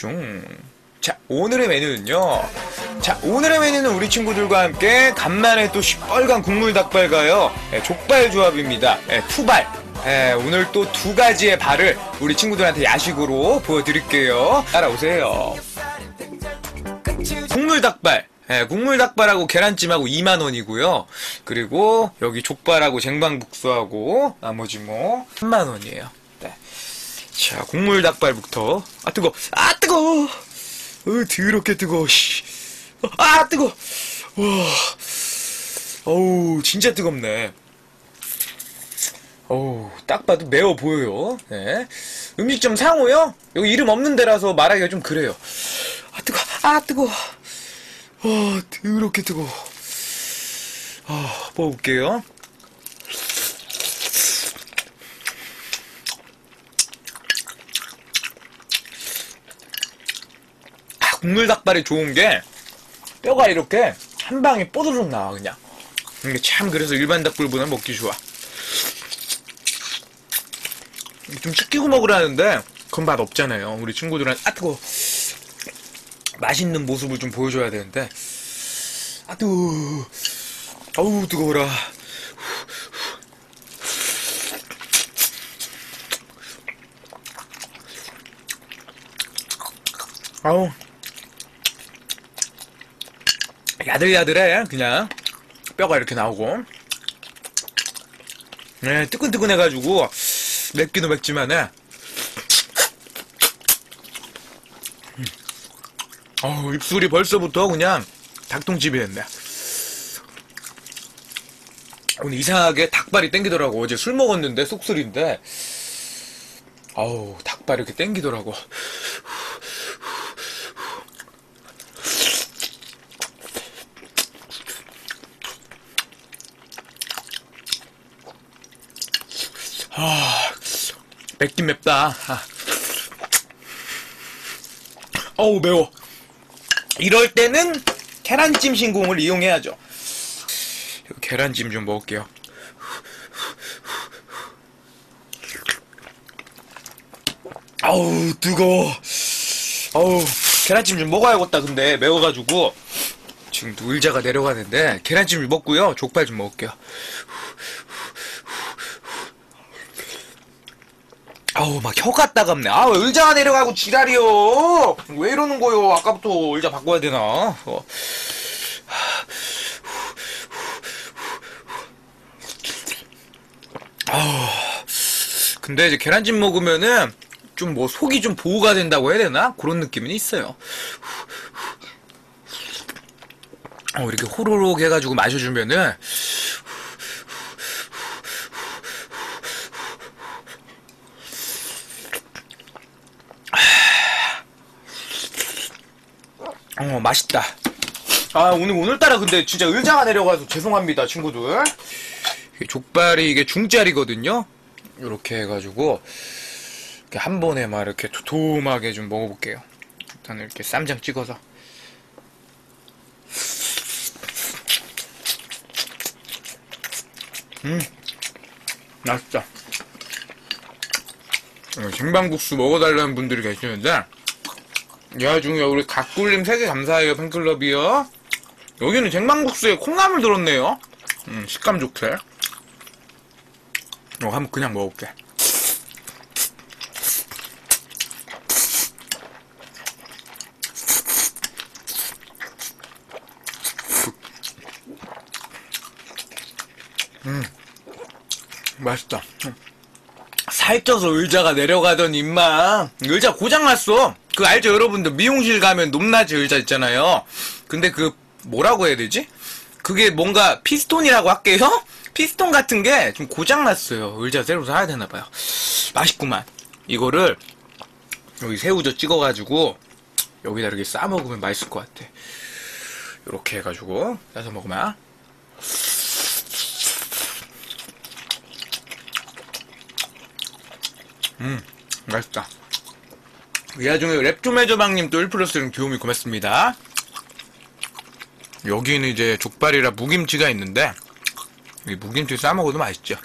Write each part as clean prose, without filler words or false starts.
슝. 자, 오늘의 메뉴는요. 자, 오늘의 메뉴는 우리 친구들과 함께 간만에 또 시뻘건 국물 닭발과요. 족발 조합입니다. 투발. 오늘 또 두 가지의 발을 우리 친구들한테 야식으로 보여드릴게요. 따라오세요. 국물 닭발. 국물 닭발하고 계란찜하고 2만원이고요. 그리고 여기 족발하고 쟁반국수하고 나머지 뭐 3만원이에요. 네. 자, 국물 닭발부터. 아, 뜨거. 아, 뜨거. 더럽게 뜨거. 아, 뜨거. 와. 어우, 진짜 뜨겁네. 어우, 딱 봐도 매워 보여요. 네. 음식점 상호요? 여기 이름 없는 데라서 말하기가 좀 그래요. 아, 뜨거. 아, 뜨거. 더럽게 뜨거. 먹어볼게요. 국물 닭발이 좋은 게 뼈가 이렇게 한 방에 뽀드득 나와 그냥. 이게 참 그래서 일반 닭발보다 먹기 좋아. 좀 찢기고 먹으라는데 그건 맛 없잖아요. 우리 친구들은 뜨거. 맛있는 모습을 좀 보여줘야 되는데 뜨거. 어우, 뜨거워라. 아우, 야들야들해. 그냥 뼈가 이렇게 나오고. 네, 뜨끈뜨끈해가지고 맵기도 맵지만은 입술이 벌써부터 그냥 닭똥집이었네. 오늘 이상하게 닭발이 땡기더라고. 어제 술 먹었는데 속술인데 닭발 이렇게 땡기더라고. 맵긴 맵다. 어우, 매워. 이럴 때는 계란찜 신공을 이용해야죠. 계란찜 좀 먹을게요. 아우, 뜨거워. 아우, 계란찜 좀 먹어야겠다. 근데 매워가지고 지금 또 의자가 내려가는데 계란찜 좀 먹고요. 족발 좀 먹을게요. 아우, 막 혀가 따갑네. 왜 의자가 내려가고 지랄이요. 왜 이러는 거요? 아까부터 의자 바꿔야 되나? 근데 이제 계란찜 먹으면은 좀 뭐 속이 좀 보호가 된다고 해야 되나? 그런 느낌은 있어요. 이렇게 호로록 해가지고 마셔주면은 맛있다. 오늘따라 근데 진짜 의자가 내려가서 죄송합니다, 친구들. 족발이 이게 중짜리거든요. 이렇게 해가지고 이렇게 한 번에 막 이렇게 도톰하게 좀 먹어볼게요. 일단 이렇게 쌈장 찍어서. 맛있다. 쟁반국수 먹어달라는 분들이 계시는데 이 와중에 우리 각굴님 3개 감사해요. 팬클럽이요. 여기는 쟁반국수에 콩나물 들었네요. 식감 좋게. 한번 그냥 먹어볼게. 맛있다. 살쪄서 의자가 내려가던 임마. 의자 고장났어. 그 알죠, 여러분들? 미용실 가면 높낮이 의자 있잖아요. 근데 그 뭐라고 해야 되지? 그게 뭔가 피스톤이라고 할게요? 피스톤 같은 게 좀 고장났어요. 의자 새로 사야 되나봐요. 맛있구만. 이거를 여기 새우젓 찍어가지고 여기다 이렇게 싸먹으면 맛있을 것 같아. 이렇게 해가지고 싸서 먹으면 맛있다. 이 와중에 랩 좀 해줘방님 또 1+1 귀요미 고맙습니다. 여기는 이제 족발이라 무김치가 있는데 이 무김치 싸먹어도 맛있죠.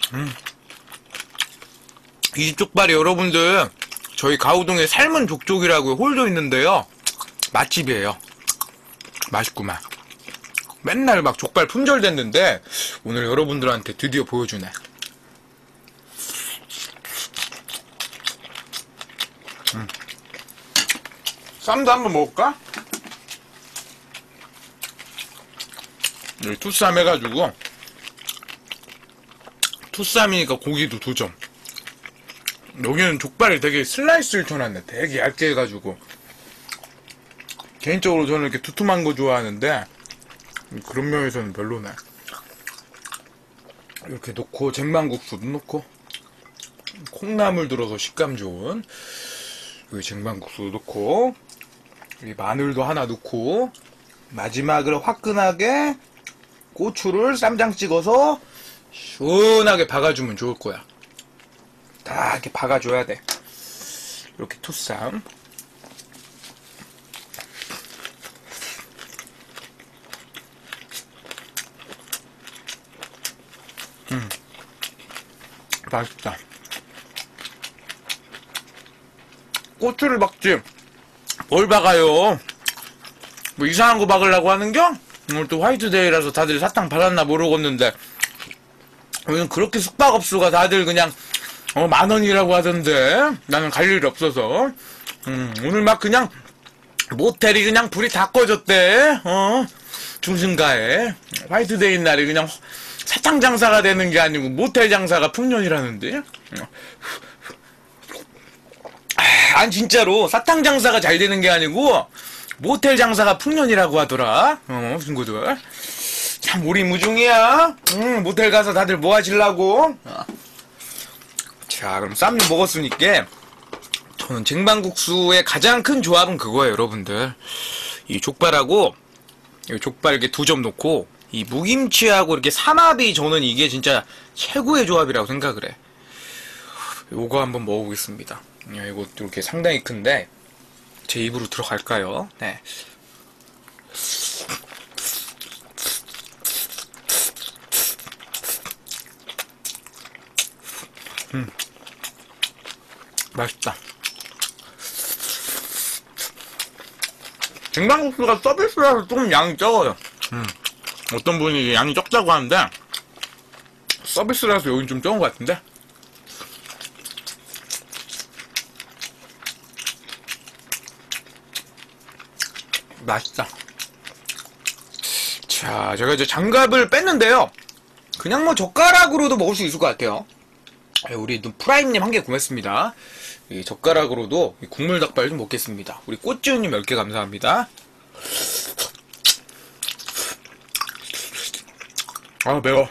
이 집 족발이 여러분들 저희 가우동에 삶은 족족이라고 홀도 있는데요. 맛집이에요. 맛있구만. 맨날 막 족발 품절됐는데 오늘 여러분들한테 드디어 보여주네. 쌈도 한번 먹을까? 여기 투쌈 해가지고 투쌈이니까 고기도 2점. 여기는 족발이 되게 슬라이스를 쳐놨네. 되게 얇게 해가지고. 개인적으로 저는 이렇게 두툼한 거 좋아하는데 그런 면에서는 별로네. 이렇게 넣고 쟁반국수도 넣고 콩나물 들어서 식감 좋은 여기 쟁반국수도 넣고 여기 마늘도 하나 넣고 마지막으로 화끈하게 고추를 쌈장 찍어서 시원하게 박아주면 좋을 거야. 딱 이렇게 박아줘야 돼. 이렇게 투쌈. 맛있다. 고추를 박지 뭘 박아요. 뭐 이상한 거 박으려고 하는겨? 오늘 또 화이트데이라서 다들 사탕 받았나 모르겠는데 오늘 그렇게 숙박업소가 다들 그냥 10,000원이라고 하던데 나는 갈 일이 없어서 오늘 막 그냥 모텔이 그냥 불이 다 꺼졌대. 중심가에 화이트데이 날이 그냥 사탕 장사가 되는 게 아니고 모텔 장사가 풍년이라는데. 아니 진짜로 사탕 장사가 잘 되는 게 아니고 모텔 장사가 풍년이라고 하더라. 친구들 참 오리무중이야. 모텔 가서 다들 뭐 하실라고. 자 그럼 쌈도 먹었으니까 저는 쟁반국수의 가장 큰 조합은 그거예요 여러분들. 이 족발하고 이 족발 이렇게 2점 놓고 이 무김치하고 이렇게 삼합이 저는 이게 진짜 최고의 조합이라고 생각을 해. 요거 한번 먹어보겠습니다. 이것도 이렇게 상당히 큰데 제 입으로 들어갈까요? 네. 맛있다. 쟁반국수가 서비스라서 조금 양이 적어요. 어떤 분이 양이 적다고 하는데 서비스라서 여긴 좀 적은 것 같은데. 맛있다. 자, 제가 이제 장갑을 뺐는데요. 그냥 뭐 젓가락으로도 먹을 수 있을 것 같아요. 우리 프라임님 한 개 구매했습니다. 이 젓가락으로도 이 국물 닭발 좀 먹겠습니다. 우리 꽃지우님 10개 감사합니다. 아 매워.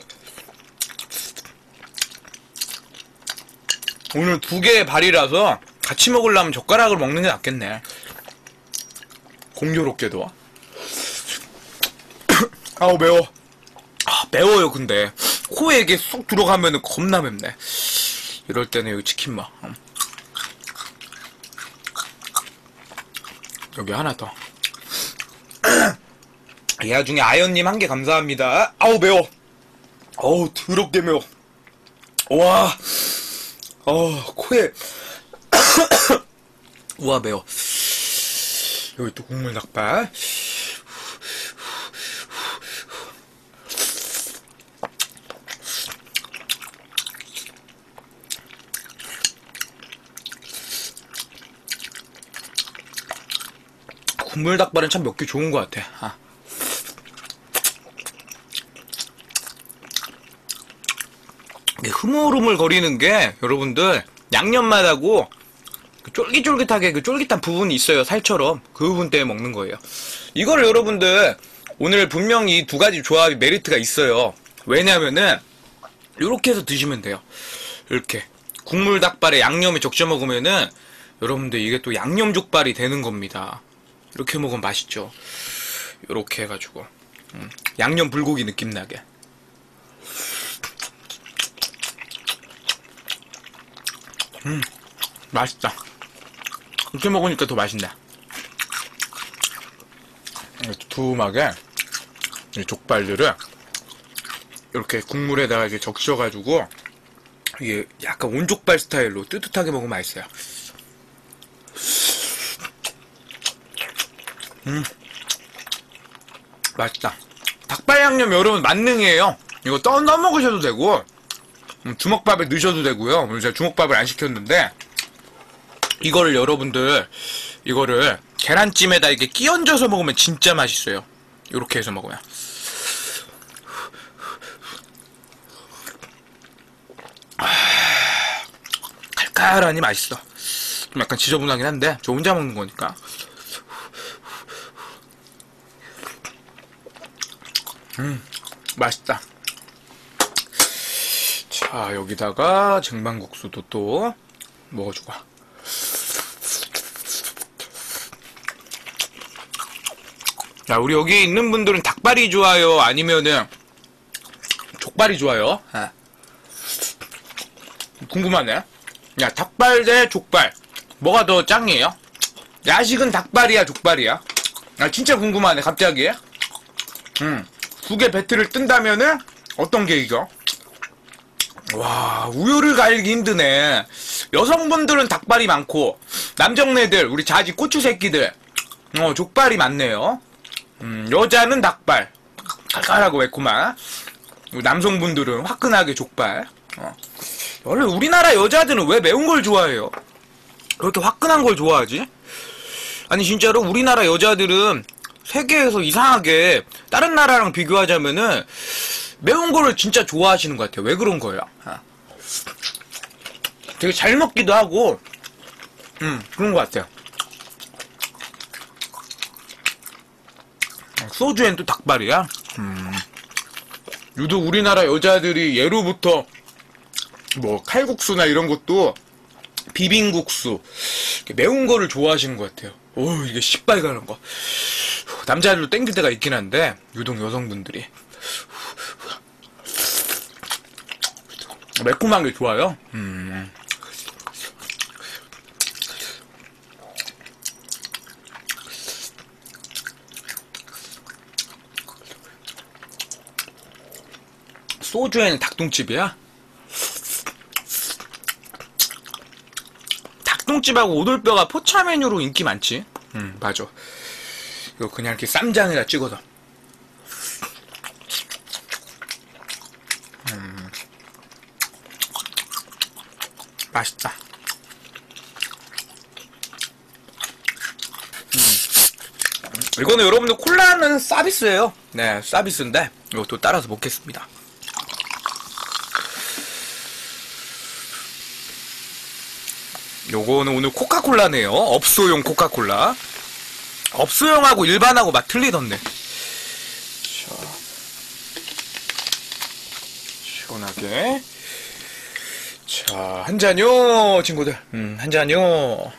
오늘 2개의 발이라서 같이 먹으려면 젓가락을 먹는 게 낫겠네. 공교롭게도. 아우 매워. 매워요. 근데 코에 이게 쏙 들어가면은 겁나 맵네. 이럴 때는 여기 치킨 맛. 여기 하나 더. 이 와중에 아연님 1개 감사합니다. 아우 매워. 어우 더럽게 매워. 와. 코에. 우와 매워. 여기 또 국물 닭발. 국물 닭발은 참 몇 개 좋은 것 같아. 흐물흐물 거리는 게 여러분들 양념맛하고 쫄깃쫄깃하게 그 쫄깃한 부분이 있어요. 살처럼 그 부분 때문에 먹는 거예요. 이거를 여러분들 오늘 분명히 2가지 조합이 메리트가 있어요. 왜냐면은 이렇게 해서 드시면 돼요. 이렇게 국물 닭발에 양념에 적셔 먹으면은 여러분들 이게 또 양념 족발이 되는 겁니다. 이렇게 먹으면 맛있죠. 이렇게 해가지고 양념 불고기 느낌 나게. 맛있다. 이렇게 먹으니까 더 맛있네. 두툼하게 이 족발들을 이렇게 국물에다가 이렇게 적셔가지고 이게 약간 온족발 스타일로 뜨뜻하게 먹으면 맛있어요. 맛있다. 닭발 양념 여러분 만능이에요. 이거 떠 먹으셔도 되고 주먹밥에 넣으셔도 되고요. 오늘 제가 주먹밥을 안 시켰는데 이거를 여러분들 이거를 계란찜에다 이렇게 끼 얹어서 먹으면 진짜 맛있어요. 이렇게 해서 먹으면. 칼칼하니 맛있어. 좀 약간 지저분하긴 한데 저 혼자 먹는 거니까. 맛있다. 자, 여기다가 쟁반국수도 또 먹어주고. 자, 우리 여기 있는 분들은 닭발이 좋아요? 아니면은 족발이 좋아요? 아. 궁금하네. 야, 닭발 대 족발. 뭐가 더 짱이에요? 야식은 닭발이야, 족발이야? 아, 진짜 궁금하네, 갑자기. 두 개 배틀을 뜬다면은 어떤 게 이겨? 와, 우열을 가리기 힘드네. 여성분들은 닭발이 많고 남정네들, 우리 자지 고추 새끼들 족발이 많네요. 여자는 닭발 칼칼하고 매콤한, 남성분들은 화끈하게 족발. 원래 우리나라 여자들은 왜 매운 걸 좋아해요? 왜 이렇게 화끈한 걸 좋아하지? 아니 진짜로 우리나라 여자들은 세계에서 이상하게 다른 나라랑 비교하자면은 매운 거를 진짜 좋아하시는 것 같아요. 왜 그런 거예요? 되게 잘 먹기도 하고 그런 것 같아요. 소주엔 또 닭발이야? 유독 우리나라 여자들이 예로부터 뭐 칼국수나 이런 것도 비빔국수 매운 거를 좋아하시는 것 같아요. 오, 이게 시빨가는 거 남자들도 땡길 때가 있긴 한데 유독 여성분들이 매콤한 게 좋아요. 소주에는 닭똥집이야? 닭똥집하고 오돌뼈가 포차 메뉴로 인기 많지. 맞아. 이거 그냥 이렇게 쌈장에다 찍어서. 맛있다. 이거는 여러분들 콜라는 서비스예요. 네, 서비스인데 이것도 따라서 먹겠습니다. 요거는 오늘 코카콜라네요. 업소용 코카콜라. 업소용하고 일반하고 맛 틀리던데. 자, 시원하게. 자, 한 잔요, 친구들. 한 잔요.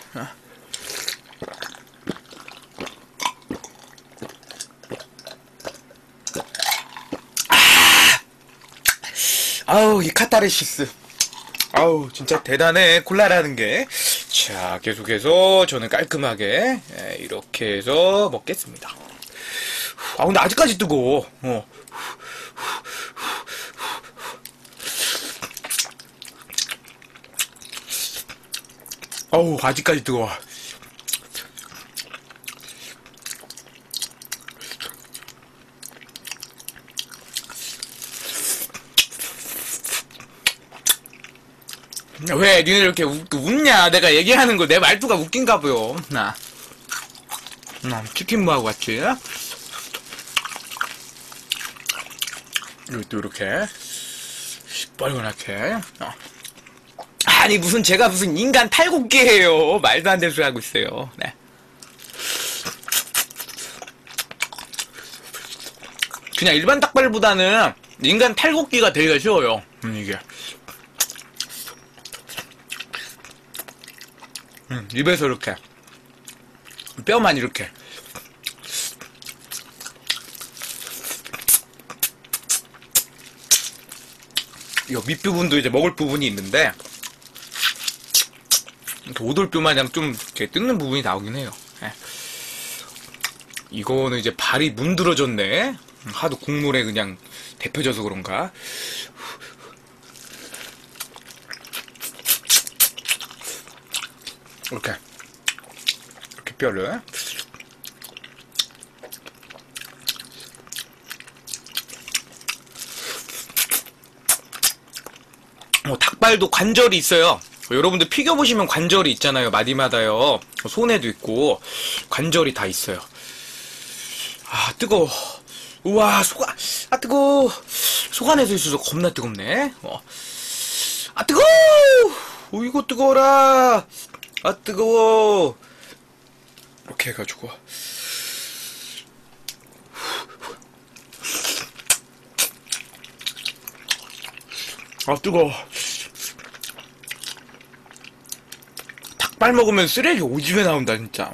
아우, 이 카타르시스. 아우, 진짜 대단해, 콜라라는 게. 자, 계속해서 저는 깔끔하게 이렇게 해서 먹겠습니다. 아, 근데 아직까지 뜨거워. 어우, 아직까지 뜨거워. 왜 니네 이렇게 웃냐? 내가 얘기하는 거 내 말투가 웃긴가 보여. 나 치킨 무하고 같이 이것도 이렇게 시뻘건하게. 아니 무슨 제가 무슨 인간 탈곡기예요. 말도 안 되는 소리 하고 있어요. 네. 그냥 일반 닭발보다는 인간 탈곡기가 되기가 쉬워요. 이게 입에서 이렇게 뼈만 이렇게 이 밑부분도 이제 먹을 부분이 있는데 이렇게 오돌뼈 마냥 좀 이렇게 뜯는 부분이 나오긴 해요. 네. 이거는 이제 발이 문드러졌네. 하도 국물에 그냥 데펴져서 그런가. 이렇게 뼈를. 닭발도 관절이 있어요. 여러분들 피겨 보시면 관절이 있잖아요. 마디마다요. 손에도 있고 관절이 다 있어요. 아 뜨거워. 우와 속아. 아 뜨거워. 속 안에서 있어서 겁나 뜨겁네. 아 뜨거워. 이거 뜨거워라. 아 뜨거워. 이렇게 해가지고. 아 뜨거워. 닭발 먹으면 쓰레기 오지게 나온다 진짜.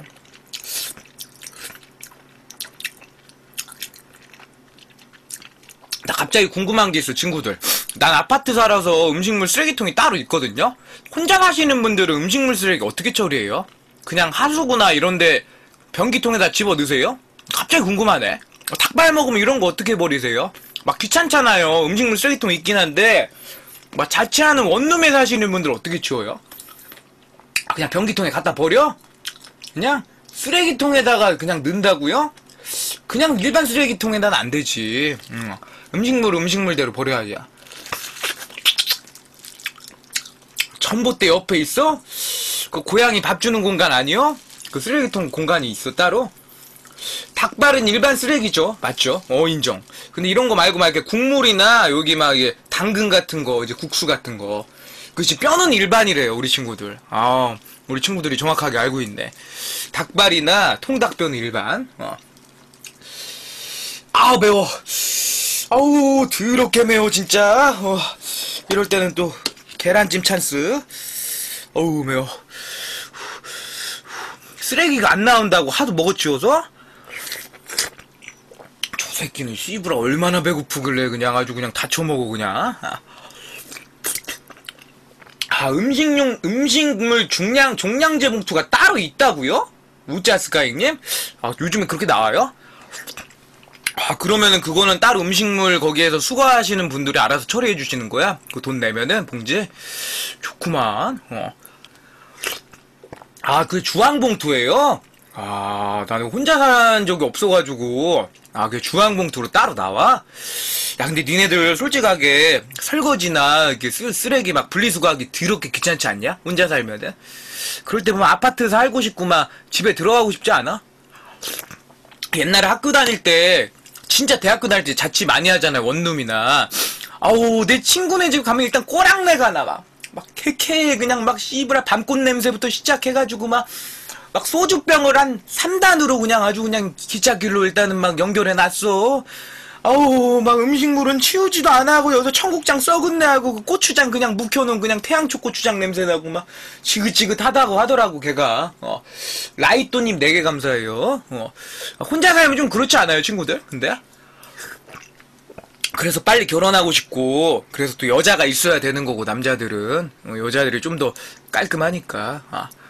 나 갑자기 궁금한 게 있어 친구들. 난 아파트 살아서 음식물 쓰레기통이 따로 있거든요. 혼자 사시는 분들은 음식물 쓰레기 어떻게 처리해요? 그냥 하수구나 이런데 변기통에다 집어 넣으세요? 갑자기 궁금하네. 닭발 먹으면 이런 거 어떻게 버리세요? 막 귀찮잖아요. 음식물 쓰레기통 있긴 한데 막 자취하는 원룸에 사시는 분들 어떻게 치워요? 그냥 변기통에 갖다 버려? 그냥 쓰레기통에다가 그냥 넣는다고요? 그냥 일반 쓰레기통에다는 안 되지. 음식물대로 버려야지. 전봇대 옆에 있어? 그 고양이 밥 주는 공간 아니요? 그 쓰레기통 공간이 있어 따로? 닭발은 일반 쓰레기죠. 맞죠? 인정. 근데 이런 거 말고 막 이렇게 국물이나 여기 막 이게 당근 같은 거, 이제 국수 같은 거. 그치, 뼈는 일반이래요, 우리 친구들. 우리 친구들이 정확하게 알고 있네. 닭발이나 통닭뼈는 일반. 매워. 아우, 더럽게 매워, 진짜. 이럴 때는 또 계란찜 찬스. 어우, 매워. 쓰레기가 안 나온다고 하도 먹어치워서? 저 새끼는 씨부라 얼마나 배고프길래 그냥 아주 그냥 다 처먹어 그냥. 음식물 종량제 봉투가 따로 있다고요? 우짜스카이님? 요즘에 그렇게 나와요? 그러면은 그거는 따로 음식물 거기에서 수거하시는 분들이 알아서 처리해 주시는 거야? 그 돈 내면은 봉지? 좋구만. 그 주황봉투예요? 나는 혼자 산 적이 없어가지고. 그게 주황봉투로 따로 나와? 야, 근데 니네들 솔직하게 설거지나 이렇게 쓰레기 막 분리수거하기 더럽게 귀찮지 않냐? 혼자 살면은. 그럴 때 보면 아파트 살고 싶고 막 집에 들어가고 싶지 않아? 옛날에 학교 다닐 때 진짜 대학교 다닐 때 자취 많이 하잖아요. 원룸이나. 내 친구네 집 가면 일단 꼬랑내가 나. 막 캐캐 그냥 막 씨부라 밤꽃 냄새부터 시작해가지고 막 소주병을 한 3단으로 그냥 아주 그냥 기찻길로 일단은 막 연결해놨어. 막 음식물은 치우지도 안 하고 여기서 청국장 썩은 내하고 그 고추장 그냥 묵혀놓은 그냥 태양초 고추장 냄새나고 막 지긋지긋하다고 하더라고 걔가. 라이또님 4개 감사해요. 혼자 살면 좀 그렇지 않아요 친구들? 근데 그래서 빨리 결혼하고 싶고 그래서 또 여자가 있어야 되는 거고 남자들은 여자들이 좀 더 깔끔하니까.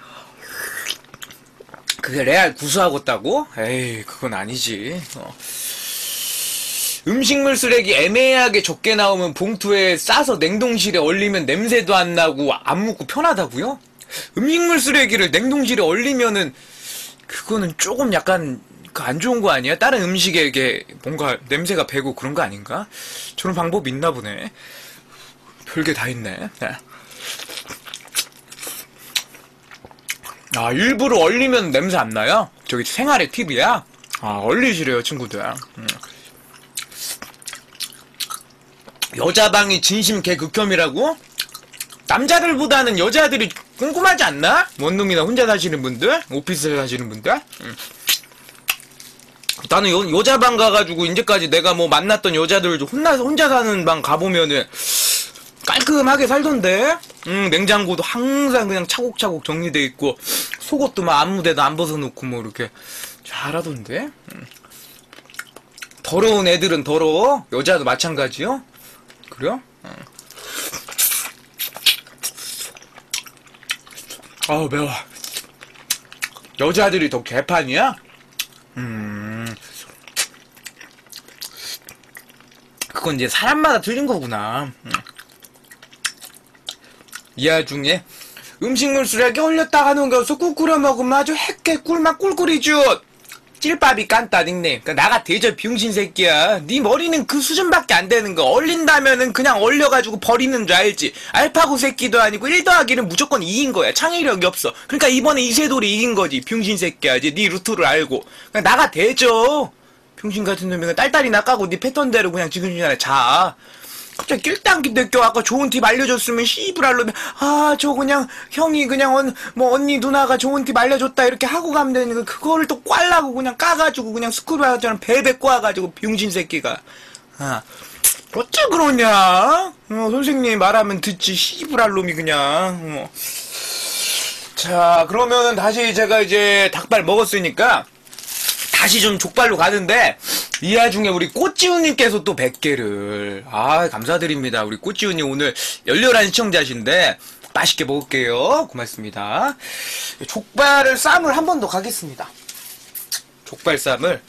그게 레알 구수하겠다고? 에이 그건 아니지. 음식물 쓰레기 애매하게 적게 나오면 봉투에 싸서 냉동실에 얼리면 냄새도 안 나고 안 묻고 편하다고요? 음식물 쓰레기를 냉동실에 얼리면은 그거는 조금 약간 안 좋은 거 아니야? 다른 음식에 이게 뭔가 냄새가 배고 그런 거 아닌가? 저런 방법이 있나 보네. 별게 다 있네. 일부러 얼리면 냄새 안 나요? 저기 생활의 팁이야? 얼리시래요 친구들. 여자방이 진심 개극혐이라고? 남자들보다는 여자들이 궁금하지 않나? 원룸이나 혼자 사시는 분들? 오피스에 사시는 분들? 나는 여자방 가가지고 이제까지 내가 뭐 만났던 여자들 혼자 사는 방 가보면은 깔끔하게 살던데? 냉장고도 항상 그냥 차곡차곡 정리돼 있고 속옷도 막 아무데도 안 벗어놓고 뭐 이렇게 잘하던데? 더러운 애들은 더러워? 여자도 마찬가지요? 그래요? 매워. 여자들이 더 개판이야? 그건 이제 사람마다 틀린 거구나. 이 와중에 음식물 쓰레기 올렸다가 넘겨서 국 끓여 먹으면 아주 핵개 꿀맛 꿀꿀이죠. 찔밥이 깐따 닉네임. 그러니까 나가 대저 병신 새끼야. 네 머리는 그 수준밖에 안 되는 거. 얼린다면은 그냥 얼려가지고 버리는 줄 알지. 알파고 새끼도 아니고 1 더하기는 무조건 2인 거야. 창의력이 없어. 그러니까 이번에 이세돌이 이긴 거지. 병신 새끼야. 이제 네 루트를 알고. 그냥 나가 대저. 병신 같은 놈이 딸딸이 나가고 네 패턴대로 그냥 지금 전에 자. 갑자기 낄땅기 느껴. 아까 좋은 팁 알려줬으면 씨부랄로면 저 그냥 형이 그냥 언니 누나가 좋은 팁 알려줬다 이렇게 하고 가면 되는 거. 그거를 또 꽈려고 그냥 까가지고 그냥 스크루바처럼 베베 꽈가지고 병신 새끼가. 어째 그러냐? 선생님이 말하면 듣지 씨부랄놈이 그냥. 자, 그러면은 다시 제가 이제 닭발 먹었으니까 다시 좀 족발로 가는데, 이 와중에 우리 꽃지우님께서 또 100개를. 감사드립니다. 우리 꽃지우님 오늘 열렬한 시청자신데, 맛있게 먹을게요. 고맙습니다. 족발을 쌈을 한 번 더 가겠습니다. 족발 쌈을.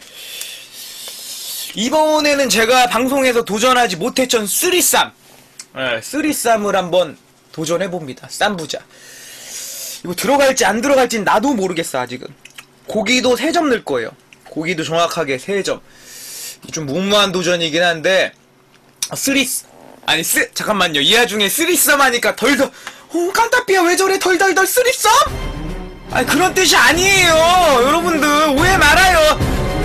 이번에는 제가 방송에서 도전하지 못했던 쓰리쌈. 쓰리쌈을 한번 도전해봅니다. 쌈부자. 이거 들어갈지 안 들어갈지는 나도 모르겠어, 아직은. 고기도 3점 넣을 거예요. 고기도 정확하게 3점. 좀 무모한 도전이긴 한데, 잠깐만요. 이 와중에 쓰리썸 하니까 덜덜, 깐따삐야 왜 저래 덜덜덜 쓰리썸? 아니, 그런 뜻이 아니에요. 여러분들, 오해 말아요.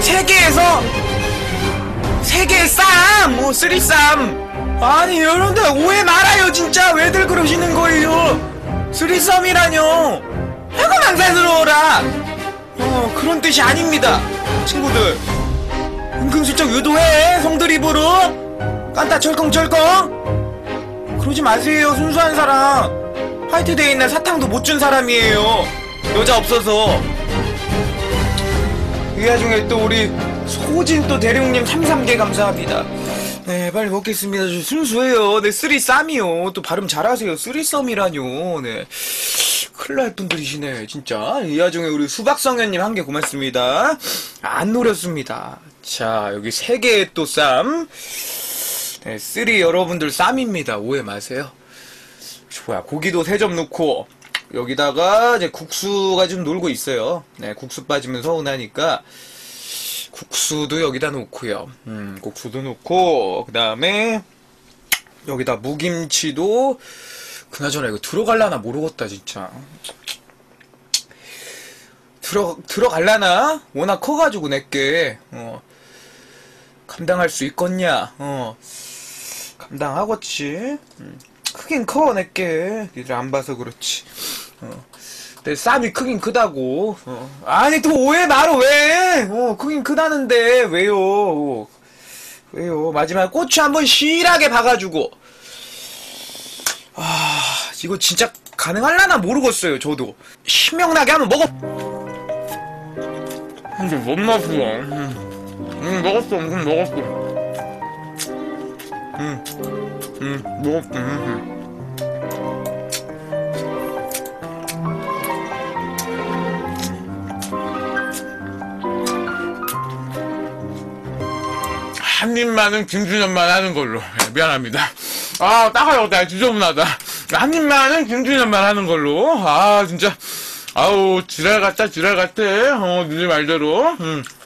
세계의 쌈, 쓰리썸. 아니, 여러분들, 오해 말아요, 진짜. 왜들 그러시는 거예요? 쓰리썸이라뇨. 아이고, 망사스러워라. 그런 뜻이 아닙니다. 친구들. 은근슬쩍 유도해. 성드립으로. 깐따 철컹철컹. 그러지 마세요. 순수한 사람. 화이트데이 날 사탕도 못 준 사람이에요. 여자 없어서. 이 와중에 또 우리 소진 또 대륙님 33개 감사합니다. 네, 빨리 먹겠습니다. 저 순수해요. 네, 쓰리쌈이요. 또 발음 잘하세요. 쓰리썸이라뇨. 네. 큰일 날 분들이시네, 진짜. 이 와중에 우리 수박성현님 1개 고맙습니다. 안 노렸습니다. 자, 여기 3개의 또 쌈. 네, 쓰리 여러분들 쌈입니다. 오해 마세요. 좋아. 고기도 3점 넣고, 여기다가 이제 국수가 좀 놀고 있어요. 네, 국수 빠지면 서운하니까, 국수도 여기다 놓고요. 국수도 놓고, 그 다음에, 여기다 무김치도, 그나저나 이거 들어갈라나 모르겠다 진짜. 들어갈라나? 워낙 커가지고 내게 감당할 수 있겠냐? 감당하겠지. 크긴 커 내게. 니들 안 봐서 그렇지. 내 쌈이 크긴 크다고. 아니 또 오해 말어 왜? 크긴 크다는데 왜요? 마지막에 고추 한번 실하게 봐가지고. 이거 진짜 가능할라나 모르겠어요, 저도. 신명나게 한번 먹어. 근데 뭔 맛이야. 먹었어. 먹었어. 한 입만은 김준현만 하는 걸로. 미안합니다. 따가워. 나 지저분하다. 한 입만은 김준현만 하는 걸로. 진짜. 지랄 같다. 니네 말대로.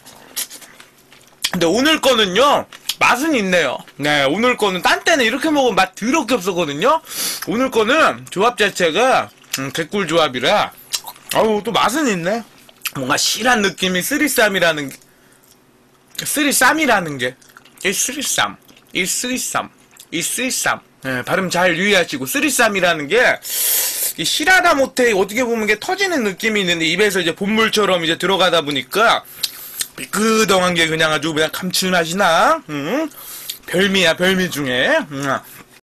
근데 오늘 거는요, 맛은 있네요. 네, 오늘 거는 딴 때는 이렇게 먹으면 맛 더럽게 없었거든요. 오늘 거는 조합 자체가, 개꿀 조합이라, 또 맛은 있네. 뭔가 실한 느낌이 쓰리쌈이라는 게, 이 쓰리쌈. 네, 발음 잘 유의하시고, 쓰리쌈이라는 게, 이 실하다 못해, 어떻게 보면 게 터지는 느낌이 있는데, 입에서 이제 본물처럼 이제 들어가다 보니까, 삐끄덩한 게 그냥 아주 그냥 감칠맛이 나. 별미야, 별미 중에.